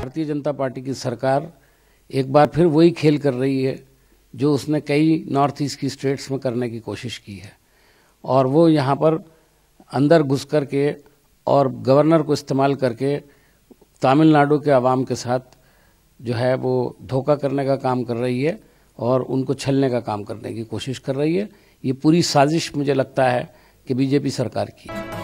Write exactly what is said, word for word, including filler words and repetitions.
Bharatiya Janata party की सरकार एक बार फिर वही खेल कर रही है जो उसने कई नॉर्थ ईस्ट की स्टेट्स में करने की कोशिश की है, और वो यहाँ पर अंदर घुस कर के और गवर्नर को इस्तेमाल करके तमिलनाडु के आवाम के साथ जो है वो धोखा करने का काम कर रही है और उनको छलने का काम करने की कोशिश कर रही है। ये पूरी साजिश मुझे लगता है कि बीजेपी सरकार की है।